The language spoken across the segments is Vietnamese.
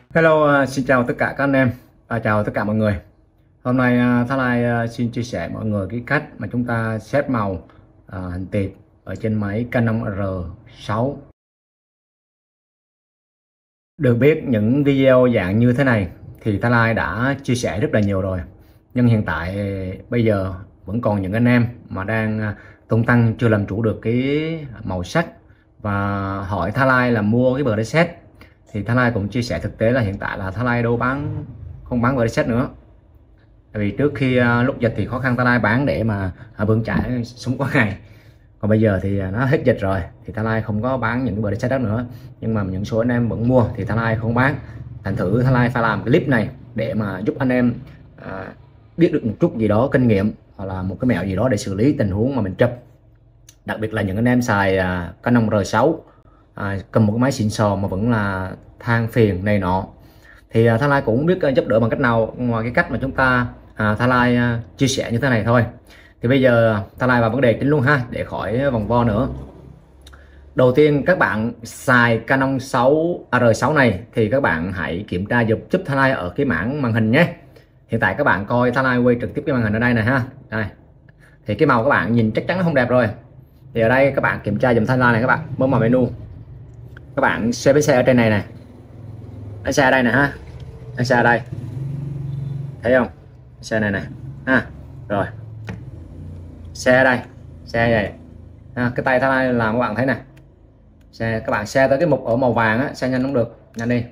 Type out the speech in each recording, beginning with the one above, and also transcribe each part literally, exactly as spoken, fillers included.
Hello, uh, xin chào tất cả các anh em, à, chào tất cả mọi người. Hôm nay uh, Thái Lai uh, xin chia sẻ mọi người cái cách mà chúng ta set màu uh, hình tệp ở trên máy Canon R sáu. Được biết những video dạng như thế này thì Thái Lai đã chia sẻ rất là nhiều rồi. Nhưng hiện tại bây giờ vẫn còn những anh em mà đang uh, tung tăng chưa làm chủ được cái màu sắc và hỏi Thái Lai là mua cái preset. Thì Thái Lai cũng chia sẻ thực tế là hiện tại là Thái Lai đâu bán không bán preset nữa. Tại vì trước khi uh, lúc dịch thì khó khăn Thái Lai bán để mà uh, vững chãi sống qua ngày. Còn bây giờ thì uh, nó hết dịch rồi thì Thái Lai không có bán những cái preset đó nữa. Nhưng mà những số anh em vẫn mua thì Thái Lai không bán. Thành thử Thái Lai phải làm cái clip này để mà giúp anh em uh, biết được một chút gì đó kinh nghiệm hoặc là một cái mẹo gì đó để xử lý tình huống mà mình chụp. Đặc biệt là những anh em xài uh, Canon R sáu. À, cầm một cái máy xịn sò mà vẫn là than phiền này nọ thì à, Thái Lai cũng biết uh, giúp đỡ bằng cách nào ngoài cái cách mà chúng ta à, Thái Lai uh, chia sẻ như thế này thôi. Thì bây giờ Thái Lai vào vấn đề chính luôn ha, để khỏi vòng vo nữa. Đầu tiên các bạn xài Canon sáu R sáu này thì các bạn hãy kiểm tra giúp giúp Thái Lai ở cái mảng màn hình nhé. Hiện tại các bạn coi Thái Lai quay trực tiếp cái màn hình ở đây này ha. Đây. Thì cái màu các bạn nhìn chắc chắn nó không đẹp rồi. Thì ở đây các bạn kiểm tra dùm Thái Lai này, các bạn bấm vào menu. Các bạn xe bánh xe ở trên này nè, bánh xe ở đây nè ha, bánh xe ở đây, thấy không, xe này nè ha, rồi xe ở đây, xe này ha, cái tay Thái Lai làm các bạn thấy nè, xe các bạn xe tới cái mục ở màu vàng á, xe nhanh cũng được, nhanh đi.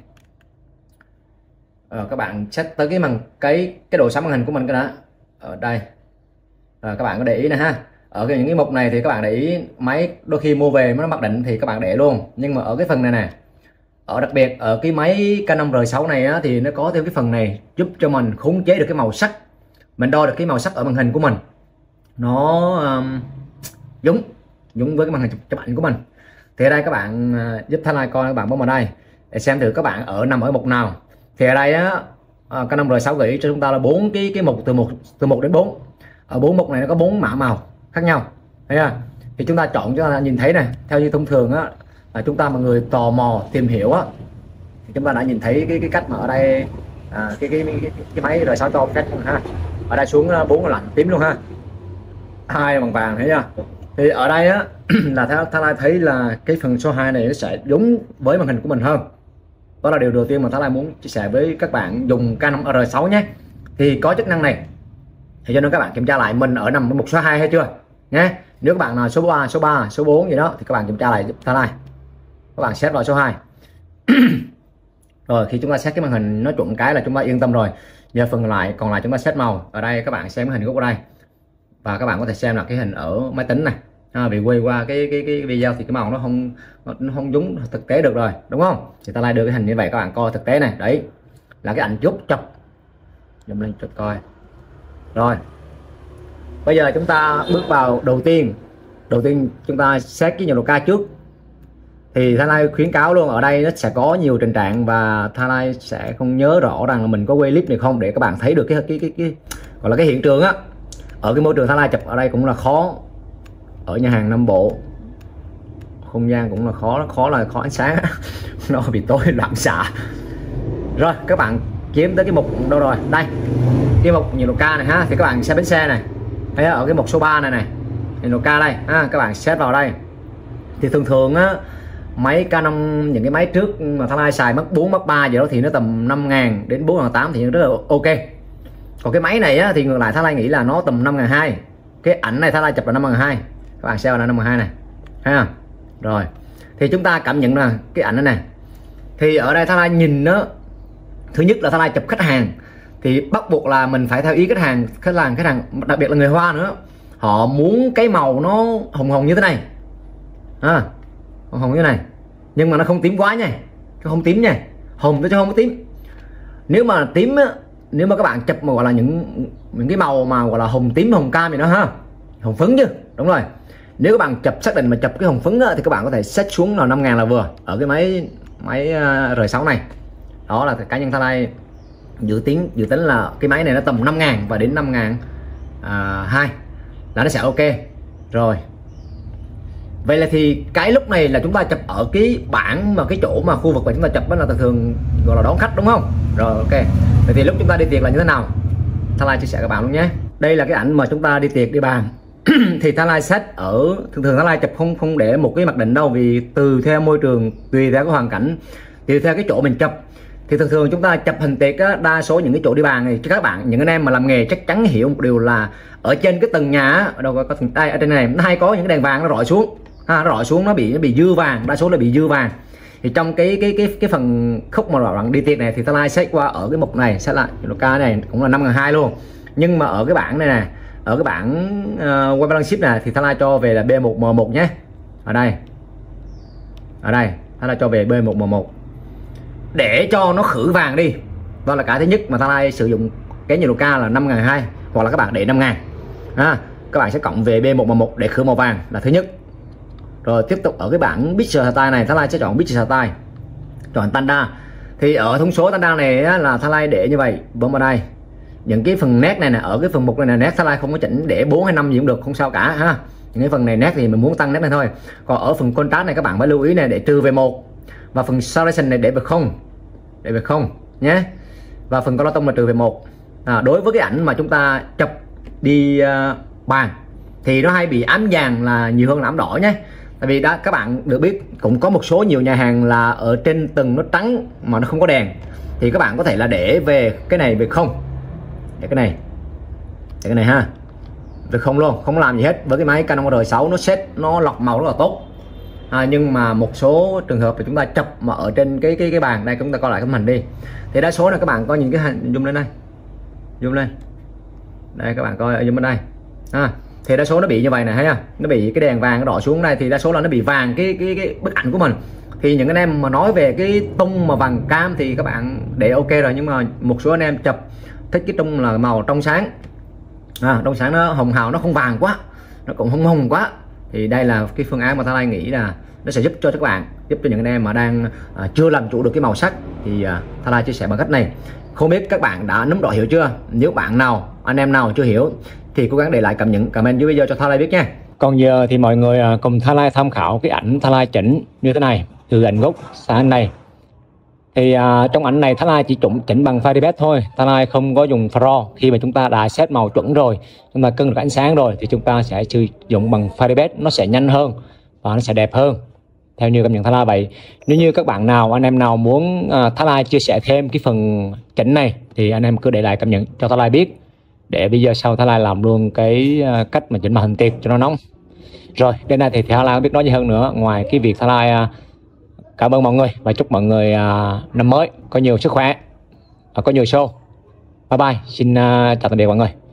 Ờ, các bạn set tới cái màn cái cái độ sáng màn hình của mình cái đó ở đây. Rồi, các bạn có để ý nè ha. Ở cái những cái mục này thì các bạn để ý máy đôi khi mua về nó mặc định thì các bạn để luôn, nhưng mà ở cái phần này nè, ở đặc biệt ở cái máy Canon R sáu này á, thì nó có thêm cái phần này giúp cho mình khống chế được cái màu sắc, mình đo được cái màu sắc ở màn hình của mình nó um, giống giống với cái màn hình chụp, chụp ảnh của mình. Thì ở đây các bạn uh, giúp Thái Lai coi, các bạn bấm vào đây để xem thử các bạn ở nằm ở mục nào. Thì ở đây á, uh, Canon R sáu gửi cho chúng ta là bốn cái cái mục từ một từ một đến bốn. Ở bốn mục này nó có bốn mã màu khác nhau, thấy chưa? Thì chúng ta chọn, chúng ta nhìn thấy này, theo như thông thường á, là chúng ta mọi người tò mò tìm hiểu á, thì chúng ta đã nhìn thấy cái cái cách mà ở đây à, cái, cái, cái cái máy R sáu cho cách ha. Ở đây xuống bốn là lạnh tím luôn ha, hai bằng vàng, thấy chưa? Thì ở đây á là theo Thái Lai thấy là cái phần số hai này nó sẽ giống với màn hình của mình hơn. Đó là điều đầu tiên mà Thái Lai muốn chia sẻ với các bạn dùng Canon R sáu nhé. Thì có chức năng này thì cho nên các bạn kiểm tra lại mình ở nằm ở mục số hai hay chưa nhé. Nếu các bạn là số ba, số ba, số bốn gì đó thì các bạn kiểm tra lại giúp Thái Lai, các bạn set vào số hai. Rồi khi chúng ta set cái màn hình nó chuẩn cái là chúng ta yên tâm rồi. Giờ phần lại còn lại chúng ta set màu. Ở đây các bạn xem cái hình gốc ở đây và các bạn có thể xem là cái hình ở máy tính này à, vì quay qua cái, cái cái video thì cái màu nó không nó không giống thực tế được rồi, đúng không? Thì Thái Lai đưa cái hình như vậy các bạn coi thực tế này, đấy là cái ảnh chốt chọc, zoom lên cho coi. Rồi bây giờ chúng ta bước vào đầu tiên đầu tiên chúng ta set cái nhiệt độ ca trước. Thì Thái Lai khuyến cáo luôn, ở đây nó sẽ có nhiều tình trạng và Thái Lai sẽ không nhớ rõ rằng là mình có quay clip này không để các bạn thấy được cái cái cái, cái gọi là cái hiện trường á. Ở cái môi trường Thái Lai chụp ở đây cũng là khó, ở nhà hàng Nam Bộ không gian cũng là khó, khó là khó ánh sáng nó bị tối loạn xạ. Rồi các bạn kiếm tới cái mục đâu rồi, đây cái mục nhiệt độ ca này ha, thì các bạn xe bánh xe này, thấy ở cái mục số ba này này, nhiệt độ ca đây ha, các bạn set vào đây. Thì thường thường á, máy Canon những cái máy trước mà Thái Lai xài mất bốn mất ba gì đó thì nó tầm năm ngàn đến bốn ngàn tám thì rất là ok. Còn cái máy này á, thì ngược lại Thái Lai nghĩ là nó tầm năm ngàn hai. Cái ảnh này Thái Lai chụp là năm ngàn hai, các bạn xem là năm ngàn hai này ha. Rồi thì chúng ta cảm nhận là cái ảnh này này, thì ở đây Thái Lai nhìn nó, thứ nhất là Thái Lai chụp khách hàng thì bắt buộc là mình phải theo ý khách hàng, khách hàng khách hàng đặc biệt là người Hoa nữa, họ muốn cái màu nó hồng hồng như thế này à, hồng hồng như thế này nhưng mà nó không tím quá nha, không tím nha, hồng tôi cho không có tím. Nếu mà tím á, nếu mà các bạn chụp mà gọi là những những cái màu mà gọi là hồng tím hồng cam gì đó ha, hồng phấn chứ, đúng rồi. Nếu các bạn chụp xác định mà chụp cái hồng phấn á, thì các bạn có thể set xuống là năm ngàn là vừa ở cái máy máy R sáu này. Đó là cá nhân Thái Lai dự tính dự tính là cái máy này nó tầm năm ngàn và đến năm ngàn hai là nó sẽ ok rồi. Vậy là thì cái lúc này là chúng ta chụp ở cái bảng mà cái chỗ mà khu vực mà chúng ta chụp đó là thường thường gọi là đón khách đúng không? Rồi ok. Vậy thì lúc chúng ta đi tiệc là như thế nào? Thanh Lai chia sẻ các bạn luôn nhé. Đây là cái ảnh mà chúng ta đi tiệc đi bàn. Thì Thanh Lai set ở thường thường Thanh Lai chụp không không để một cái mặc định đâu, vì từ theo môi trường, tùy theo cái hoàn cảnh, tùy theo cái chỗ mình chụp. Thì thường thường chúng ta chụp hình tiệc á, đa số những cái chỗ đi bàn này các bạn, những anh em mà làm nghề chắc chắn hiểu một điều là ở trên cái tầng nhà ở đâu có, có đây ở trên này nó hay có những cái đèn vàng nó rọi xuống, ha, nó rọi xuống nó bị nó bị dư vàng, đa số là bị dư vàng. Thì trong cái cái cái cái phần khúc mà bạn đi tiệc này thì Thanh Lai set qua ở cái mục này, set lại ca này cũng là năm ngàn hai luôn. Nhưng mà ở cái bảng này nè, ở cái bảng uh, web balance ship này thì Thanh Lai cho về là B một M một nhé. Ở đây, ở đây Thanh Lai cho về B một M một để cho nó khử vàng đi. Đó là cái thứ nhất mà Thanh Lai sử dụng cái nhiệt độ ca là năm ngàn hai, hoặc là các bạn để năm ngàn, à, các bạn sẽ cộng về B một M một để khử màu vàng là thứ nhất. Rồi tiếp tục ở cái bảng Picture Style này Thanh Lai sẽ chọn Picture Style, chọn Standard. Thì ở thông số Standard này á, là Thanh Lai để như vậy, bấm vào đây. Những cái phần nét này nè, ở cái phần mục này là nét Thanh Lai không có chỉnh, để bốn hay năm gì cũng được, không sao cả ha. Những cái phần này nét thì mình muốn tăng nét này thôi. Còn ở phần contrast này các bạn phải lưu ý này, để trừ về một, và phần saturation này để về không, để về không nhé. Và phần color tone là trừ về một. À, đối với cái ảnh mà chúng ta chụp đi uh, bàn thì nó hay bị ám vàng là nhiều hơn là ám đỏ nhé. Tại vì đó các bạn được biết cũng có một số nhiều nhà hàng là ở trên tầng nó trắng mà nó không có đèn, thì các bạn có thể là để về cái này về không, để cái này, để cái này ha, về không luôn, không làm gì hết. Với cái máy Canon R sáu nó set nó lọc màu rất là tốt. À, nhưng mà một số trường hợp thì chúng ta chụp mà ở trên cái cái cái bàn đây, chúng ta coi lại cái hình đi, thì đa số là các bạn có những cái hình zoom lên đây, zoom lên đây các bạn coi zoom bên đây, à, thì đa số nó bị như vậy này, thấy không? Nó bị cái đèn vàng nó đỏ xuống đây, thì đa số là nó bị vàng cái cái cái bức ảnh của mình. Thì những anh em mà nói về cái tông mà vàng cam thì các bạn để ok rồi, nhưng mà một số anh em chụp thích cái tông là màu trong sáng, à, trong sáng nó hồng hào, nó không vàng quá, nó cũng không hồng quá, thì đây là cái phương án mà Thanh Lai nghĩ là nó sẽ giúp cho các bạn, giúp cho những anh em mà đang à, chưa làm chủ được cái màu sắc. Thì à, Thanh Lai chia sẻ bằng cách này. Không biết các bạn đã nắm rõ hiểu chưa? Nếu bạn nào, anh em nào chưa hiểu thì cố gắng để lại cầm những comment dưới video cho Thanh Lai biết nha. Còn giờ thì mọi người cùng Thanh Lai tham khảo cái ảnh Thanh Lai chỉnh như thế này, từ ảnh gốc sang ảnh này. Thì à, trong ảnh này Thanh Lai chỉ chỉnh chỉnh bằng Firebase thôi, Thanh Lai không có dùng Pro. Khi mà chúng ta đã set màu chuẩn rồi, chúng ta cân được ánh sáng rồi, thì chúng ta sẽ sử dụng bằng Firebase, nó sẽ nhanh hơn và nó sẽ đẹp hơn, theo như cảm nhận Thanh Lai vậy. Nếu như các bạn nào, anh em nào muốn à, Thanh Lai chia sẻ thêm cái phần chỉnh này thì anh em cứ để lại cảm nhận cho Thanh Lai biết, để bây giờ sau Thanh Lai làm luôn cái uh, cách mà chỉnh màn hình tiệc cho nó nóng. Rồi đến đây thì Thanh Lai không biết nói gì hơn nữa, ngoài cái việc Thanh Lai uh, cảm ơn mọi người và chúc mọi người uh, năm mới có nhiều sức khỏe và có nhiều show. Bye bye, xin uh, chào tạm biệt mọi người.